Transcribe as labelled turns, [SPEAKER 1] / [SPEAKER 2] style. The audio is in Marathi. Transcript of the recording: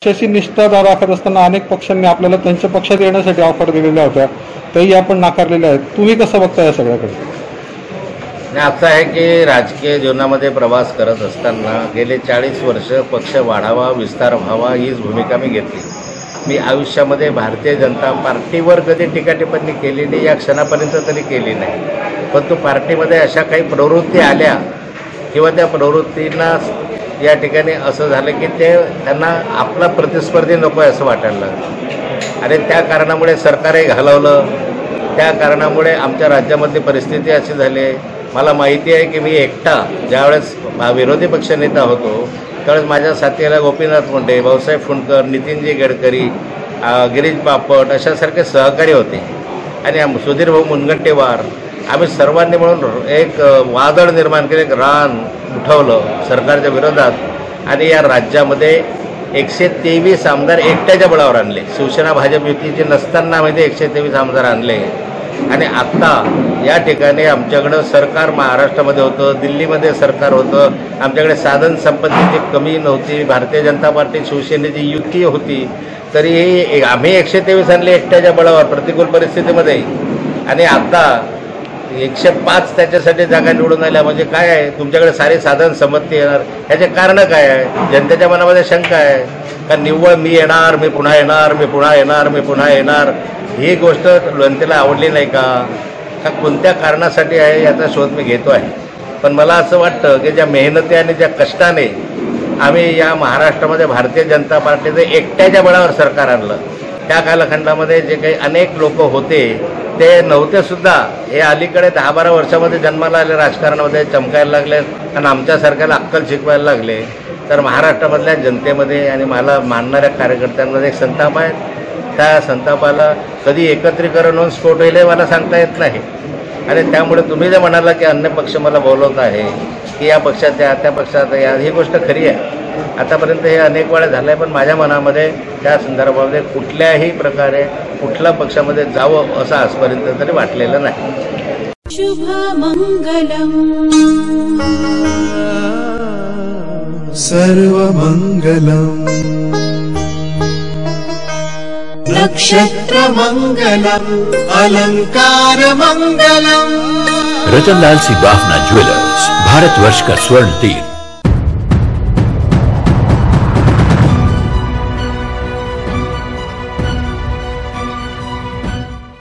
[SPEAKER 1] पक्षाची निष्ठा दाखवत असताना अनेक पक्षांनी आपल्याला त्यांच्या पक्षात येण्यासाठी ऑफर दिलेल्या होत्या, तेही आपण नाकारलेल्या आहेत. तुम्ही कसं बघता या सगळ्याकडे?
[SPEAKER 2] असं आहे की राजकीय जीवनामध्ये प्रवास करत असताना गेले 40 वर्ष पक्ष वाढावा, विस्तार व्हावा हीच भूमिका मी घेतली. मी आयुष्यामध्ये भारतीय जनता पार्टीवर कधी टीकाटिप्पणी केली नाही, या क्षणापर्यंत तरी केली नाही. परंतु पार्टीमध्ये अशा काही प्रवृत्ती आल्या किंवा त्या प्रवृत्तींना या ठिकाणी असं झालं की त्यांना आपला प्रतिस्पर्धी नको आहे असं वाटायला लागलं आणि त्या कारणामुळे सरकारही घालवलं. त्या कारणामुळे आमच्या राज्यामधली परिस्थिती अशी झाली. मला माहिती आहे की मी एकटा ज्यावेळेस विरोधी पक्षनेता होतो त्यावेळेस माझ्या साथीला गोपीनाथ मुंडे, भाऊसाहेब फुंडकर, नितीनजी गडकरी, गिरीश बापट अशासारखे सहकारी होते आणि सुधीर भाऊ मुनगंटीवार. आम्ही सर्वांनी म्हणून एक वादळ निर्माण केलं, एक रान उठवलं सरकारच्या विरोधात आणि या राज्यामध्ये 123 आमदार एकट्याच्या बळावर आणले. शिवसेना भाजप युतीची नसताना आम्ही 123 आमदार आणले आणि आत्ता या ठिकाणी आमच्याकडं सरकार महाराष्ट्रामध्ये होतं, दिल्लीमध्ये सरकार होतं, आमच्याकडे साधन संपत्तीची कमी नव्हती, भारतीय जनता पार्टी शिवसेनेची युती होती, तरीही आम्ही 123 आणले एकट्याच्या बळावर प्रतिकूल परिस्थितीमध्ये. आणि आता 105 त्याच्यासाठी जागा निवडून आल्या म्हणजे काय आहे? तुमच्याकडे सारी साधन संपत्ती येणार, ह्याचे कारणं काय आहे? जनतेच्या मनामध्ये शंका आहे का निव्वळ मी येणार, मी पुन्हा येणार, मी पुन्हा येणार, मी पुन्हा येणार, ही गोष्ट जनतेला आवडली नाही का? कोणत्या कारणासाठी आहे याचा शोध मी घेतो आहे. पण मला असं वाटतं की ज्या मेहनती आणि ज्या कष्टाने आम्ही या महाराष्ट्रामध्ये भारतीय जनता पार्टीचं एकट्याच्या बळावर सरकार आणलं, त्या कालखंडामध्ये जे काही अनेक लोक होते ते नव्हते सुद्धा, हे अलीकडे 10-12 वर्षामध्ये जन्माला आले, राजकारणामध्ये चमकायला लागले आणि आमच्यासारख्याला अक्कल शिकवायला लागले. तर महाराष्ट्रामधल्या जनतेमध्ये आणि मला मानणाऱ्या कार्यकर्त्यांमध्ये एक संताप आहे. त्या संतापाला कधी एकत्रीकरण होऊन स्फोट होईल हे मला सांगता येत नाही. आणि त्यामुळे तुम्ही जे म्हणाला की अन्य पक्ष मला बोलवत आहे की या पक्षात या, त्या पक्षात या, ही गोष्ट खरी आहे. आतापर्यंत हे अनेक वेळा झालं आहे, पण माझ्या मनामध्ये त्या संदर्भामध्ये कुठल्याही प्रकारे कुठल्या पक्षामध्ये जावं असं आजपर्यंत तरी वाटलेलं नाही.
[SPEAKER 3] शुभमंगलम सर्वमंगलम नक्षत्रमंगलम अलंकारमंगलम.
[SPEAKER 4] रतनलाल सी बाफना ज्वेलर्स, भारतवर्ष का स्वर्ण तीर्थ.